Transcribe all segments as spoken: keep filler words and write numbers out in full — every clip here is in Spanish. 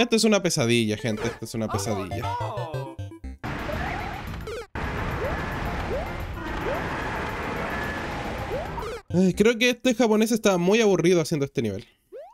Esto es una pesadilla, gente. Esto es una pesadilla. Ay, creo que este japonés está muy aburrido haciendo este nivel.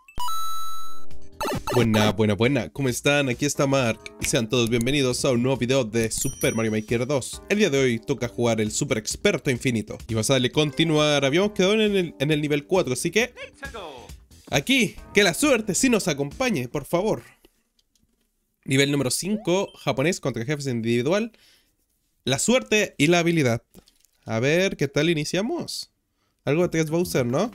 Buena, buena, buena. ¿Cómo están? Aquí está Mark. Y sean todos bienvenidos a un nuevo video de Super Mario Maker dos. El día de hoy toca jugar el Super Experto Infinito. Y vamos a darle continuar. Habíamos quedado en el, en el nivel cuatro, así que... aquí, que la suerte sí nos acompañe, por favor. Nivel número cinco, japonés contra jefes individual. La suerte y la habilidad. A ver, ¿qué tal iniciamos? Algo de tres Bowser, ¿no?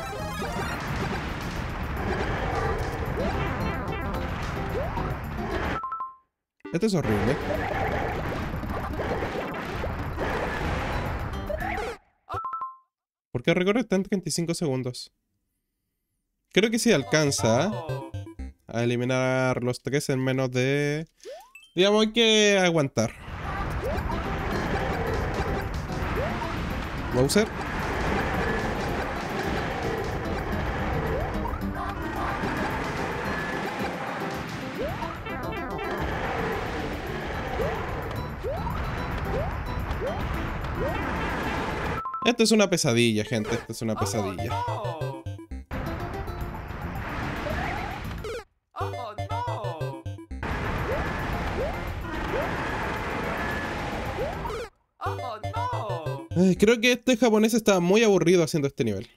Esto es horrible. ¿Por qué recorre está en treinta y cinco segundos? Creo que sí alcanza a eliminar los tres en menos de... digamos, hay que aguantar. Bowser. Esto es una pesadilla, gente. Esto es una pesadilla. Ay, creo que este japonés está muy aburrido haciendo este nivel.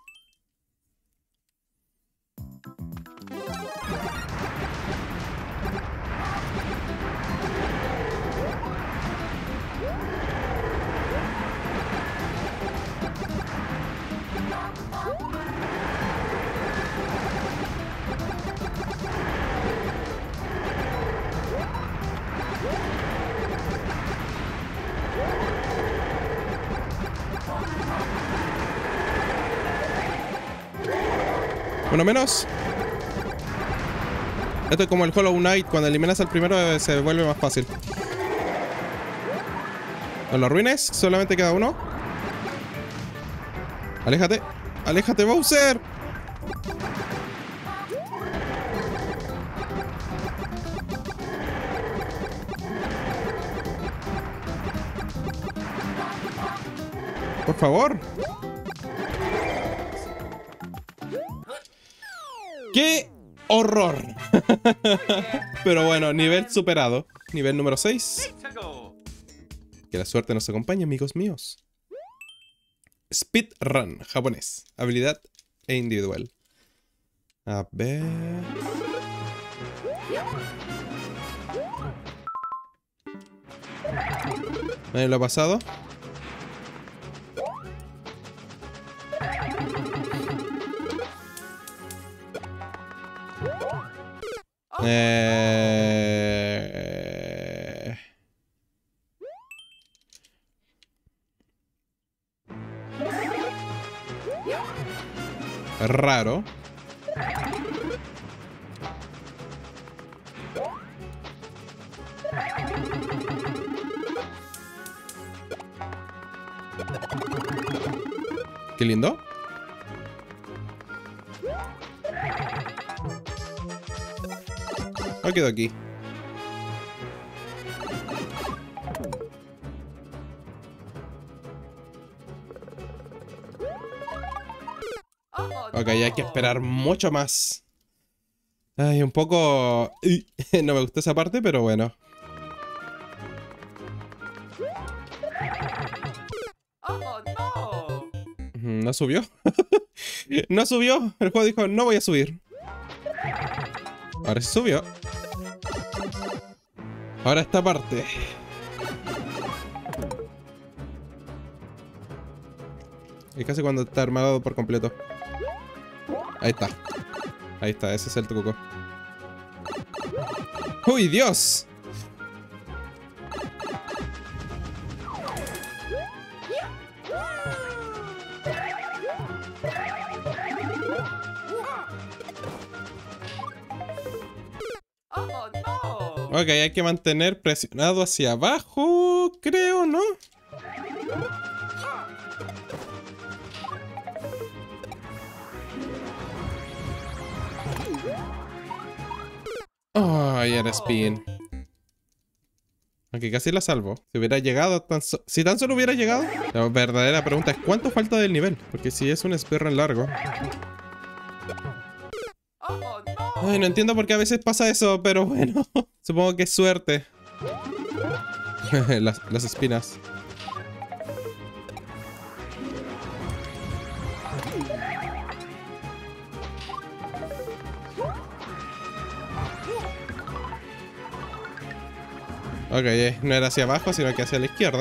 Uno menos. Esto es como el Hollow Knight. Cuando eliminas al primero eh, se vuelve más fácil. No lo arruines. Solamente queda uno. Aléjate. Aléjate, Bowser. Por favor. ¡Qué horror! Pero bueno, nivel superado. Nivel número seis. Que la suerte nos acompañe, amigos míos. Speedrun, japonés. Habilidad e individual. A ver... ¿Nadie lo ha pasado? Eh... Raro. Qué lindo. Me quedo aquí. Ok, hay que esperar mucho más. Ay, un poco... no me gustó esa parte, pero bueno. ¿No subió? No subió. El juego dijo, no voy a subir. Ahora sí subió. Ahora esta parte. Es casi cuando está armado por completo. Ahí está. Ahí está, ese es el truco. ¡Uy, Dios! Ok, hay que mantener presionado hacia abajo, creo, ¿no? Ay, era spin. Aunque casi la salvo. Si hubiera llegado tan so Si tan solo hubiera llegado. La verdadera pregunta es ¿cuánto falta del nivel? Porque si es un speedrun largo. Ay, no entiendo por qué a veces pasa eso, pero bueno. Supongo que es suerte. las, las espinas. Ok, eh, no era hacia abajo, sino que hacia la izquierda.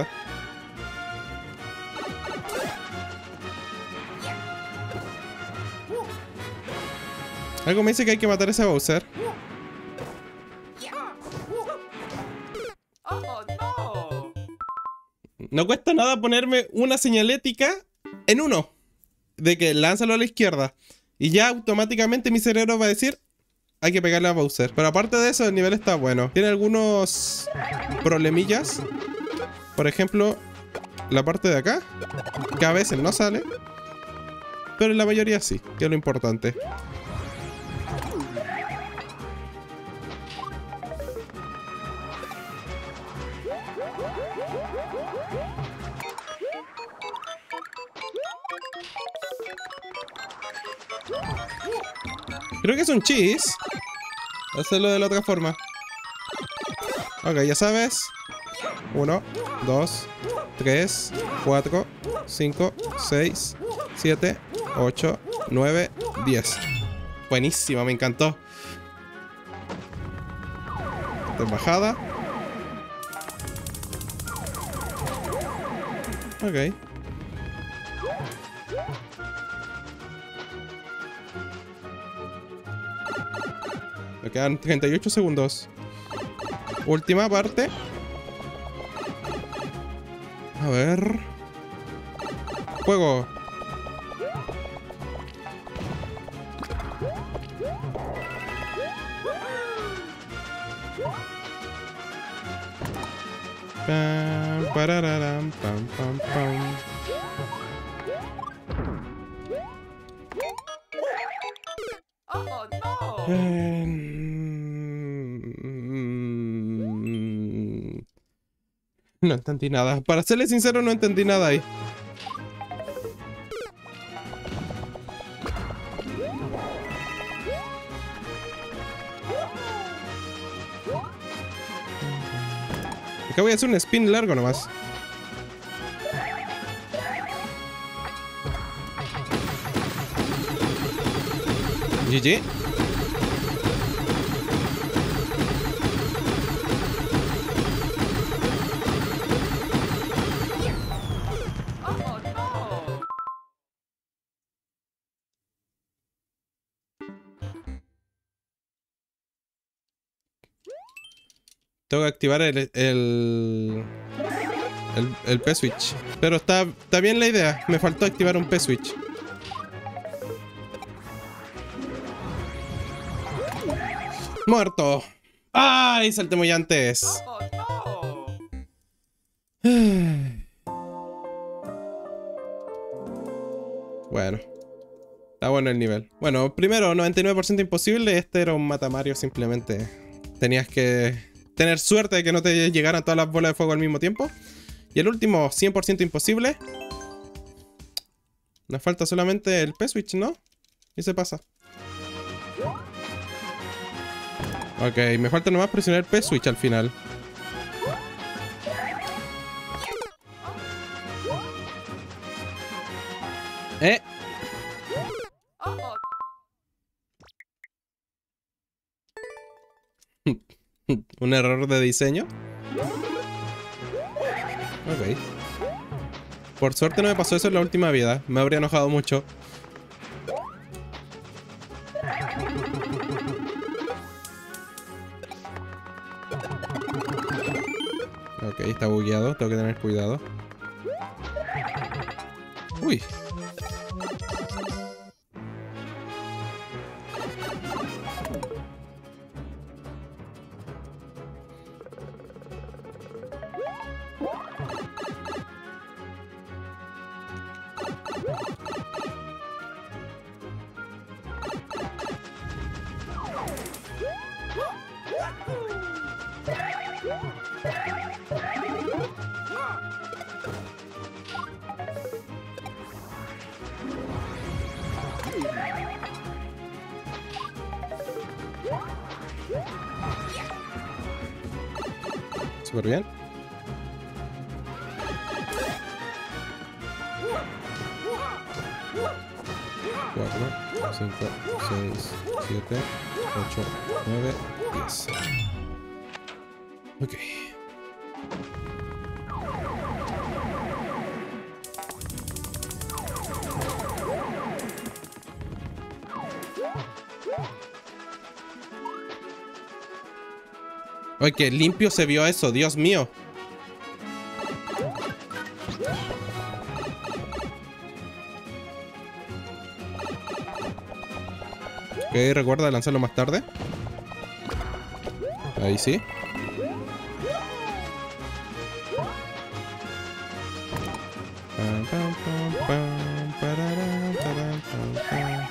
Algo me dice que hay que matar a ese Bowser. No cuesta nada ponerme una señalética en uno. De que lánzalo a la izquierda. Y ya automáticamente mi cerebro va a decir... Hay que pegarle a Bowser. Pero aparte de eso, el nivel está bueno. Tiene algunos problemillas. Por ejemplo, la parte de acá, que a veces no sale. Pero en la mayoría sí, que es lo importante. Creo que es un cheese. Hacerlo de la otra forma. Ok, ya sabes. uno, dos, tres, cuatro, cinco, seis, siete, ocho, nueve, diez. Buenísimo, me encantó. Esta es bajada. Ok. Me quedan treinta y ocho segundos. Última parte. A ver. Juego. Pam, parararam, pam, pam, pam. Oh, no. Eh, No entendí nada. Para serle sincero, no entendí nada ahí. Acá voy a hacer un spin largo nomás. G G. Oh, no. Tengo que activar el... El, el, el P-Switch. Pero está, está bien la idea. Me faltó activar un P-Switch. ¡Muerto! ¡Ay! Salté muy antes. Oh, no. Bueno. Está bueno el nivel. Bueno, primero, noventa y nueve por ciento imposible. Este era un Matamario simplemente. Tenías que tener suerte de que no te llegaran todas las bolas de fuego al mismo tiempo. Y el último, cien por ciento imposible. Nos falta solamente el P-Switch, ¿no? Y se pasa. Ok, me falta nomás presionar el P-Switch al final. Eh. Oh, Un error de diseño. Ok. Por suerte no me pasó eso en la última vida. Me habría enojado mucho. Ok, está bugueado. Tengo que tener cuidado. Uy. Súper bien. cuatro, cinco, seis, siete, ocho, nueve, diez. Ok. Ay, qué limpio se vio eso, Dios mío. Ok, recuerda lanzarlo más tarde. Ahí sí. Pam, pam, pam, pam, pararán, tarán, pam, pam.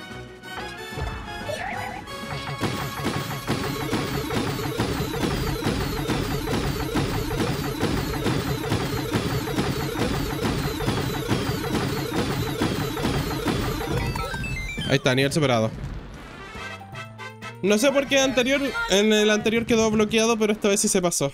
Ahí está, nivel superado. No sé por qué anterior, en el anterior quedó bloqueado, pero esta vez sí se pasó.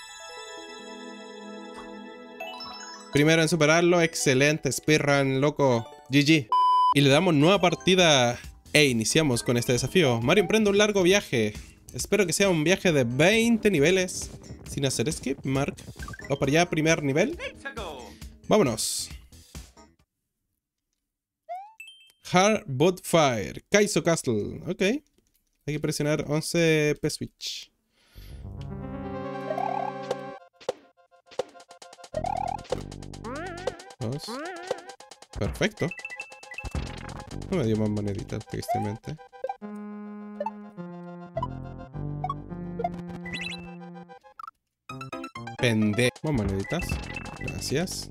Primero en superarlo, excelente, speedrun, loco, G G. Y le damos nueva partida e iniciamos con este desafío. Mario emprende un largo viaje. Espero que sea un viaje de veinte niveles. Sin hacer skip, Mark. Vamos para allá, primer nivel. Vámonos. Hard Boot Fire, Kaizo Castle. Ok. Hay que presionar once P switch. Dos. Perfecto. No me dio más moneditas, tristemente. Pende. Más moneditas. Gracias.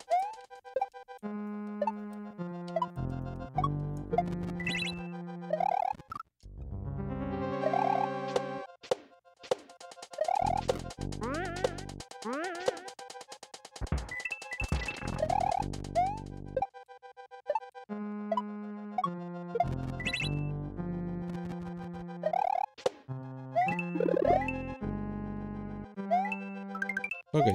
Ok.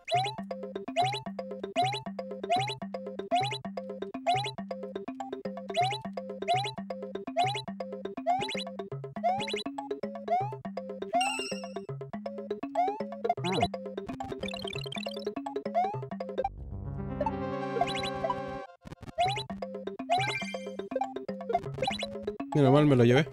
Menos mal me lo llevé.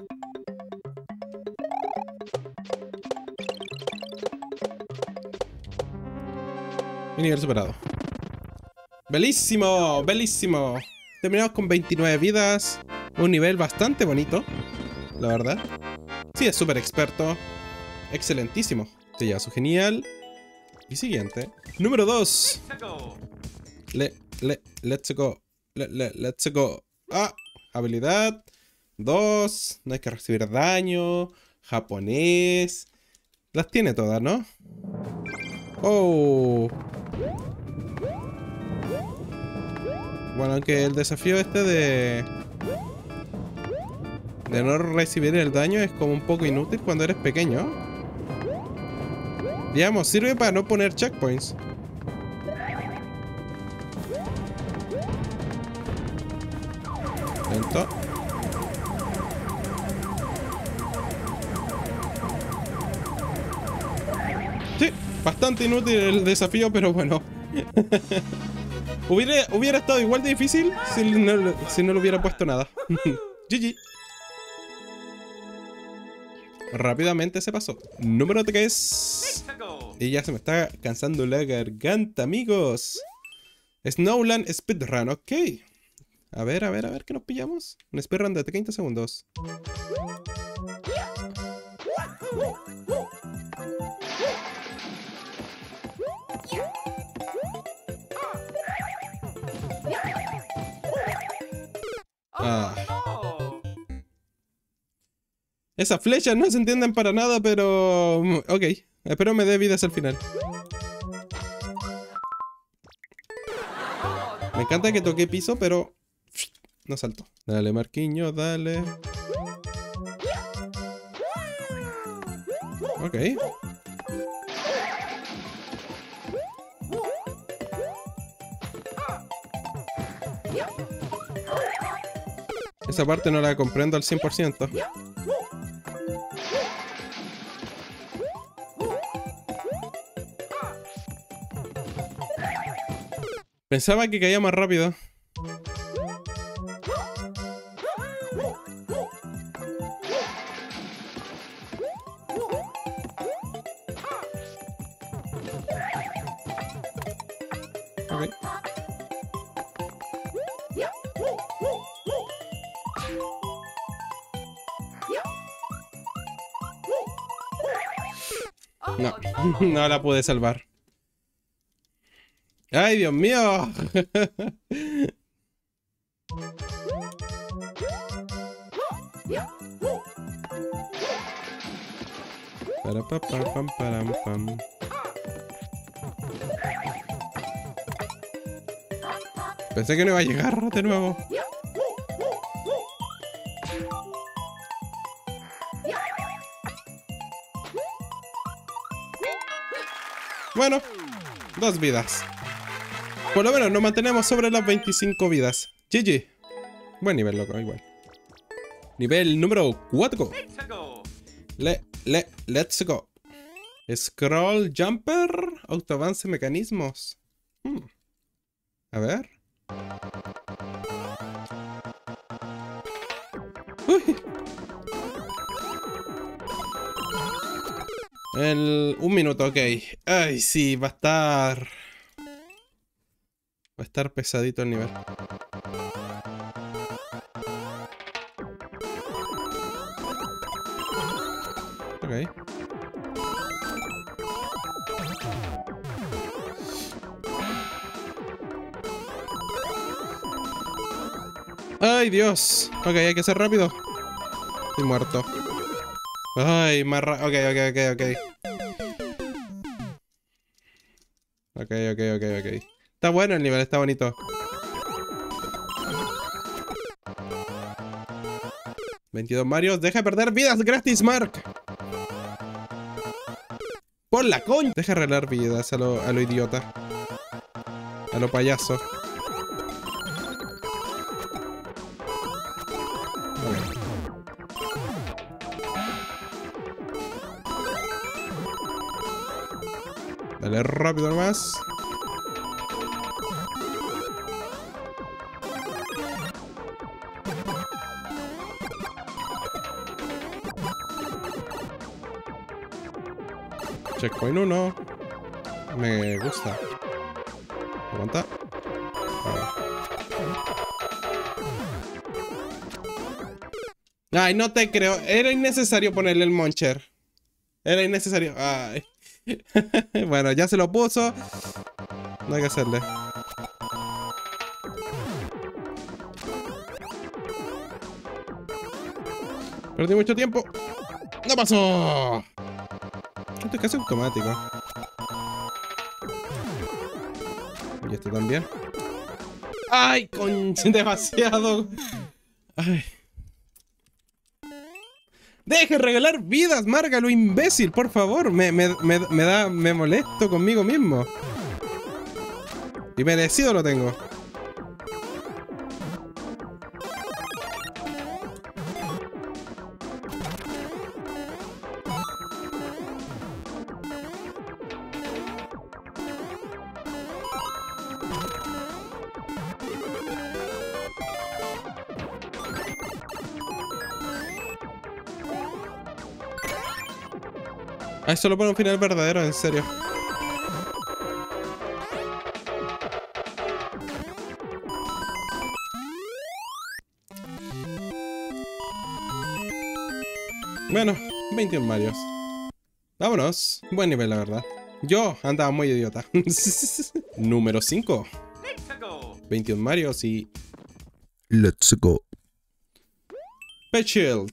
Y nivel superado. ¡Belísimo! ¡Belísimo! Terminamos con veintinueve vidas. Un nivel bastante bonito, la verdad. Sí, es súper experto. Excelentísimo. Te lleva su genial. Y siguiente. Número dos. Le, le, let's go. Le, le, let's go. Ah, habilidad. Dos. No hay que recibir daño. Japonés. Las tiene todas, ¿no? Oh. Bueno, aunque el desafío este de... de no recibir el daño es como un poco inútil cuando eres pequeño. Digamos, sirve para no poner checkpoints. Lento. Sí, bastante inútil el desafío, pero bueno. hubiera, hubiera estado igual de difícil si no, si no le hubiera puesto nada. G G. Rápidamente se pasó. Número tres. Y ya se me está cansando la garganta, amigos. Snowland Speedrun, ok. A ver, a ver, a ver, ¿qué nos pillamos? Un speedrun de treinta segundos. Ah. Esas flechas no se entienden para nada, pero... ok, espero me dé vidas al final. Me encanta que toque piso, pero no salto. Dale, Marquinhos, dale. Ok. Esa parte no la comprendo al cien por ciento. Pensaba que caía más rápido. Ok. No, no la pude salvar. ¡Ay, Dios mío! Para pa pa pam param pam. Pensé que no iba a llegar de nuevo. Bueno, dos vidas. Por lo menos nos mantenemos sobre las veinticinco vidas. G G. Buen nivel, loco, igual. Nivel número cuatro. Le, le, let's go. Scroll Jumper. Autoavance mecanismos. Hmm. A ver. Uy. El... Un minuto, ok. Ay, sí, va a estar... Va a estar pesadito el nivel. Ok. ¡Ay, Dios! Ok, hay que ser rápido. Estoy muerto. Ay, más rápido. Ok, ok, ok, ok. Ok, ok, ok, ok. Está bueno el nivel, está bonito. veintidós Marios. Deja de perder vidas gratis, Mark. Por la coña. Deja de arreglar vidas a lo, a lo idiota. A lo payaso. Dale rápido nomás. Checkpoint uno. Me gusta. Aguanta. Ay, no te creo. Era innecesario ponerle el Muncher. Era innecesario. Ay. Bueno, ya se lo puso. No hay que hacerle. Perdí mucho tiempo. ¡No pasó! Esto es casi automático. Y esto también. ¡Ay, con demasiado! ¡Ay! ¡Deje regalar vidas, Márgalo, imbécil! Por favor, me, me, me, me da... Me molesto conmigo mismo. Y merecido lo tengo. Ah, eso lo pone un final verdadero, en serio. Bueno, veintiún Marios. Vámonos. Buen nivel, la verdad. Yo andaba muy idiota. Número cinco. veintiún Marios y... Let's go. P-Shield.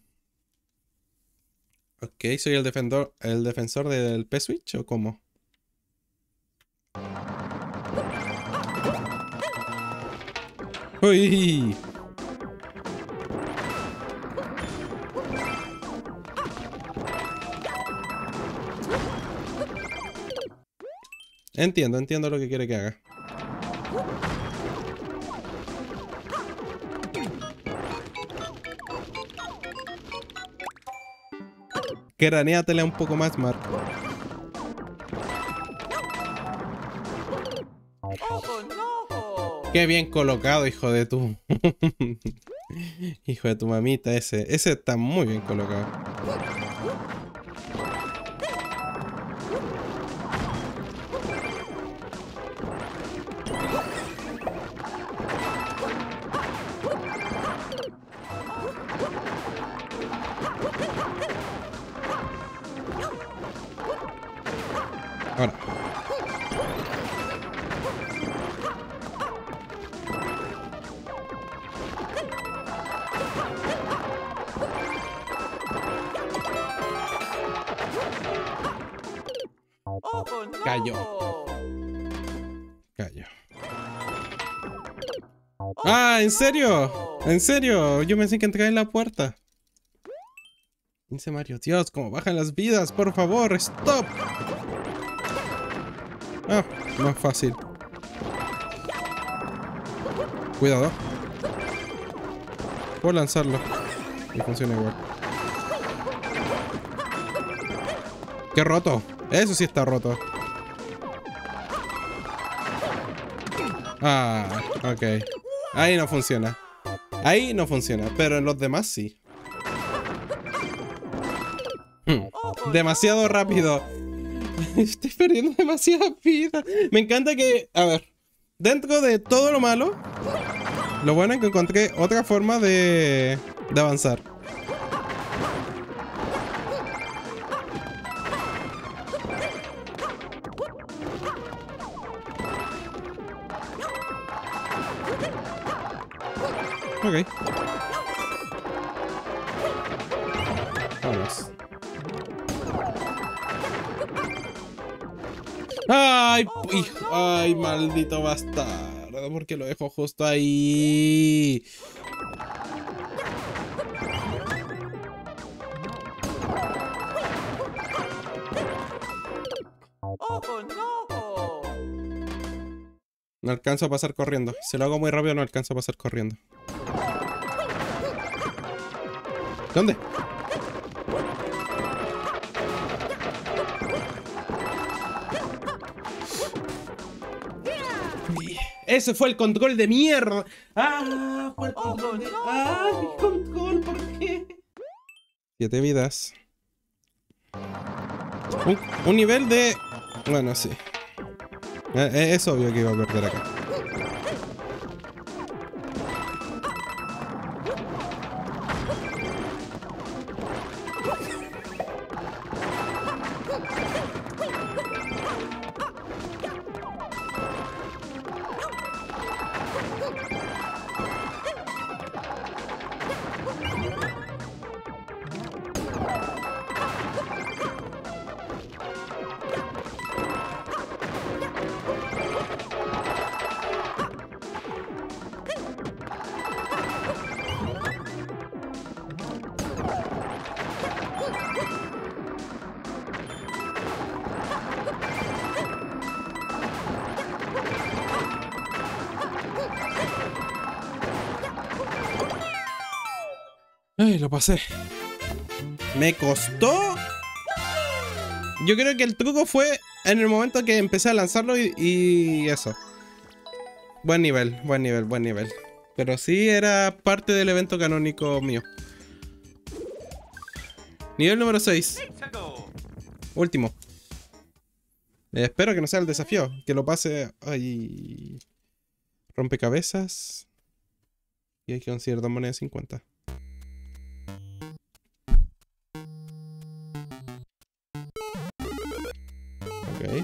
Ok, ¿soy el defensor, el defensor del P-Switch o cómo? ¡Uy! Entiendo, entiendo lo que quiere que haga. Craneátela un poco más, Mark. Oh, no. Qué bien colocado, hijo de tu... hijo de tu mamita ese. Ese está muy bien colocado. Ahora. Oh, no. Cayó. Cayó. ¡Ah! ¿En serio? ¿En serio? Yo pensé que entraba en la puerta. Dice Mario, Dios, cómo bajan las vidas, por favor, stop. Ah, más fácil. Cuidado. Puedo lanzarlo. Y funciona igual. ¡Qué roto! Eso sí está roto. Ah, ok. Ahí no funciona. Ahí no funciona, pero en los demás sí. Hmm. Demasiado rápido. Estoy perdiendo demasiada vida. Me encanta que... A ver. Dentro de todo lo malo, lo bueno es que encontré otra forma de... de avanzar. Ok. Vamos. Ay, hijo, ay, maldito bastardo. ¿Por qué lo dejo justo ahí? Oh, no. No alcanzo a pasar corriendo. Si lo hago muy rápido, no alcanzo a pasar corriendo. ¿Dónde? Ese fue el control de mierda. Ah, fue el control de... Ah, mi control, ¿por qué? Siete vidas. Un, un nivel de... Bueno, sí. Eh, es obvio que iba a perder acá. Ay, lo pasé. Me costó. Yo creo que el truco fue en el momento que empecé a lanzarlo y, y eso. Buen nivel, buen nivel, buen nivel. Pero sí era parte del evento canónico mío. Nivel número seis. Último. Eh, espero que no sea el desafío. Que lo pase... Ay... Rompecabezas. Y hay que conseguir dos monedas de cincuenta. Ok.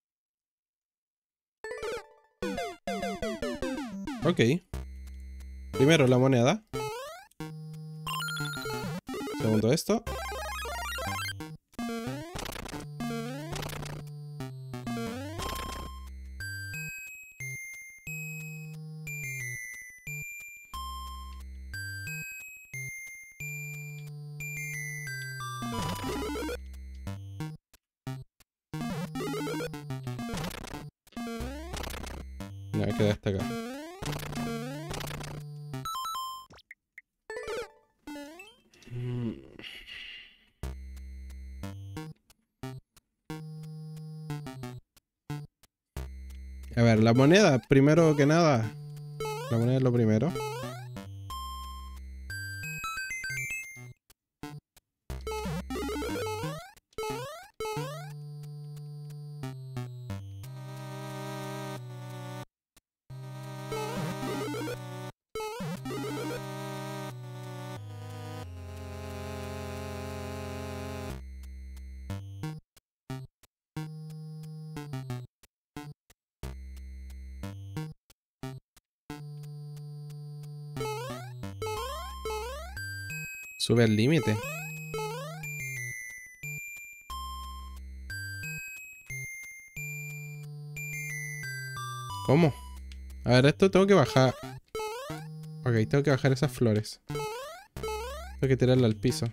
Ok. Primero la moneda. Segundo esto. No, queda hasta acá. A ver, la moneda, primero que nada. La moneda es lo primero. Sube al límite. ¿Cómo? A ver, esto tengo que bajar. Ok, tengo que bajar esas flores. Tengo que tirarla al piso.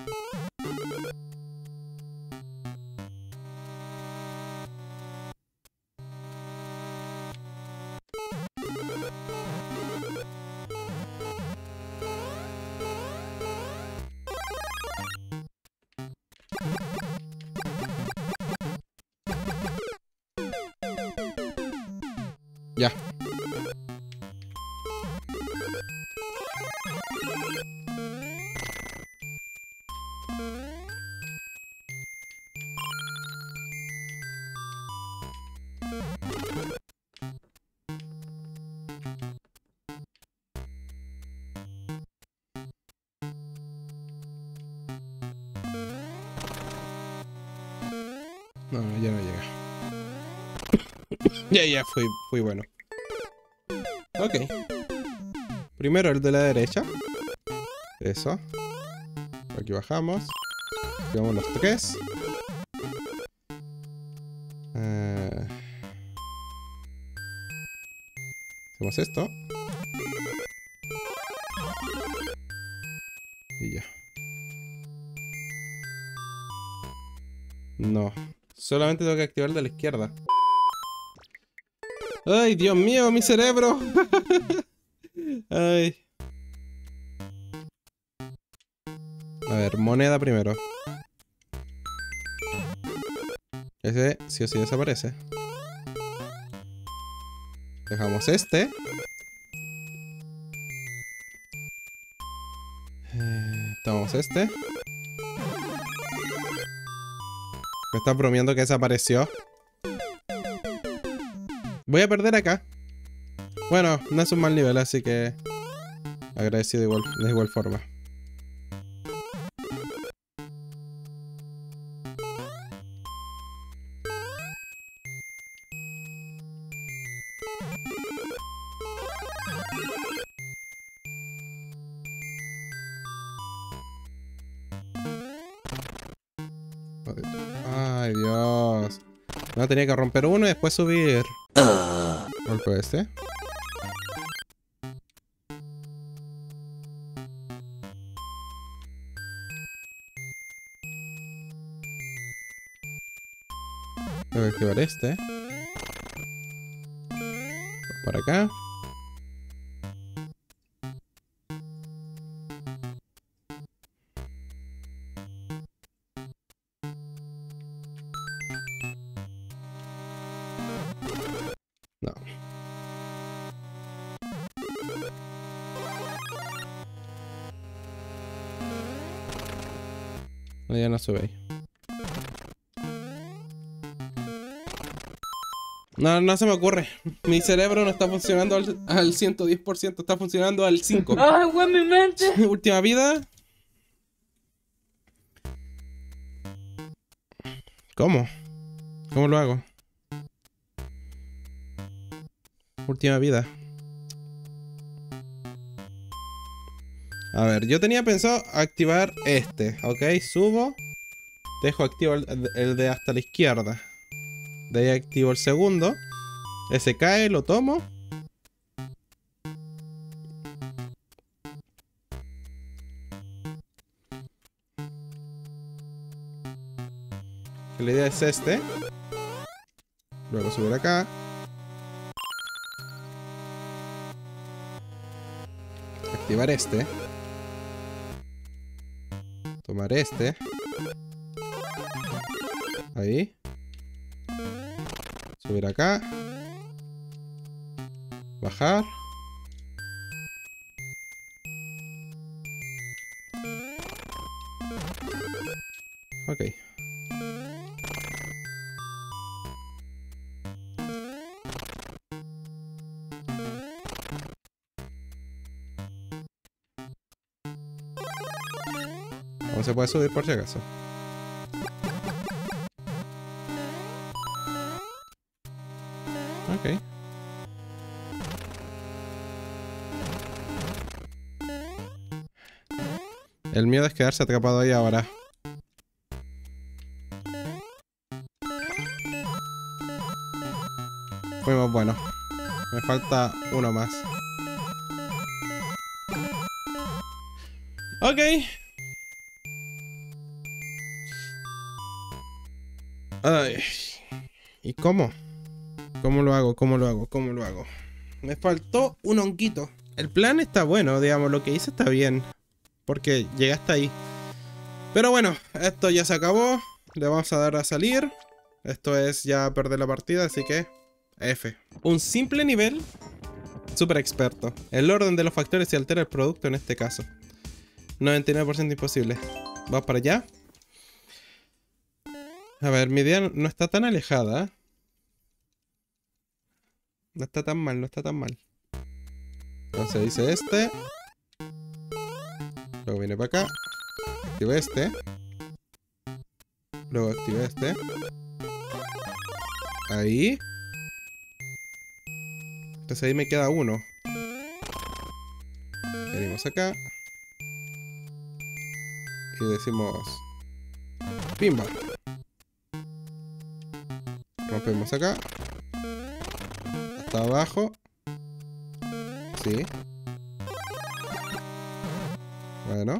Ya. No, ya no llega. Ya, ya, fui, fui bueno. Ok. Primero el de la derecha. Eso. Aquí bajamos. Llevamos los tres. Eh... Hacemos esto. Y ya. No. Solamente tengo que activar de la izquierda. ¡Ay, Dios mío, mi cerebro! Ay. A ver, moneda primero. Ese sí o sí desaparece. Dejamos este. Eh, tomamos este. Me está bromeando que desapareció. Voy a perder acá. Bueno, no es un mal nivel, así que agradecido de igual, de igual forma. Ay, Dios. No, tenía que romper uno y después subir. Golpe este. Tengo que activar este. Para acá. No. No, ya no sube ahí. No, no se me ocurre. Mi cerebro no está funcionando al, al ciento diez por ciento. Está funcionando al cinco por ciento. ¡Ay, güey, mi mente! Última vida. ¿Cómo? ¿Cómo lo hago? Última vida. A ver, yo tenía pensado activar este. Ok, subo. Dejo activo el, el de hasta la izquierda. De ahí activo el segundo. Ese cae, lo tomo. La idea es este. Luego subir acá. Activar este. Tomar este. Ahí. Subir acá. Bajar. Ok. No se puede subir por si acaso. Ok. El miedo es quedarse atrapado ahí ahora. Fuimos buenos. Me falta uno más. Ok. Ay. ¿Y cómo? ¿Cómo lo hago? ¿Cómo lo hago? ¿Cómo lo hago? Me faltó un honguito. El plan está bueno, digamos, lo que hice está bien. Porque llegué hasta ahí. Pero bueno, esto ya se acabó. Le vamos a dar a salir. Esto es ya perder la partida, así que F. Un simple nivel super experto. El orden de los factores se altera el producto en este caso. noventa y nueve por ciento imposible. Vamos para allá. A ver, mi idea no está tan alejada. No está tan mal, no está tan mal. Entonces dice este. Luego viene para acá. Activo este. Luego activo este. Ahí. Entonces ahí me queda uno. Venimos acá. Y decimos pimba. Rompemos acá. Hasta abajo. Sí. Bueno.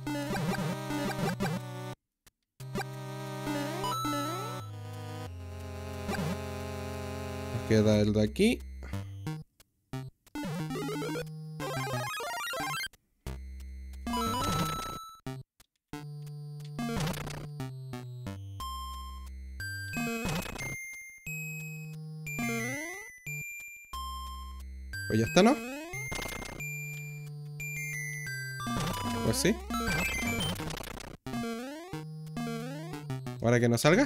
Nos queda el de aquí. Pues ya está, ¿no? Pues sí. Ahora que no salga.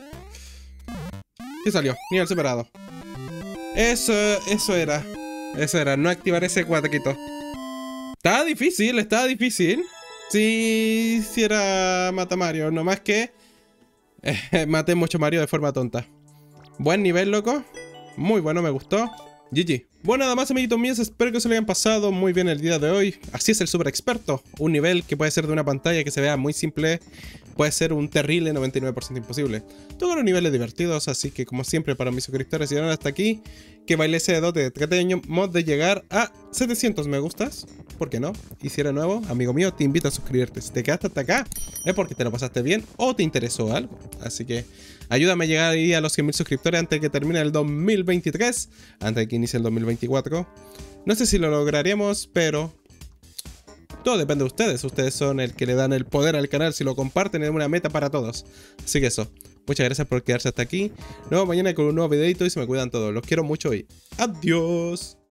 Sí salió, nivel superado. Eso, eso era. Eso era, no activar ese cuadrito. Estaba difícil, estaba difícil. Sí, sí era mata Mario, no más que eh, maté mucho Mario de forma tonta. Buen nivel, loco. Muy bueno, me gustó. G G. Bueno, nada más, amiguitos míos, espero que se lo hayan pasado muy bien el día de hoy. Así es el super experto. Un nivel que puede ser de una pantalla que se vea muy simple, puede ser un terrible noventa y nueve por ciento imposible. Todos los niveles divertidos, así que como siempre para mis suscriptores y llegaron hasta aquí, que baile ese dote, tratemos de llegar a setecientos me gustas. ¿Por qué no? Y si eres nuevo, amigo mío, te invito a suscribirte. Si te quedaste hasta acá, es porque te lo pasaste bien o te interesó algo. Así que ayúdame a llegar ahí a los cien mil suscriptores antes de que termine el dos mil veintitrés, antes de que inicie el dos mil veinticuatro. No sé si lo lograremos, pero todo depende de ustedes. Ustedes son el que le dan el poder al canal. Si lo comparten, es una meta para todos. Así que eso. Muchas gracias por quedarse hasta aquí. Nos vemos mañana con un nuevo videito y se me cuidan todos. Los quiero mucho y adiós.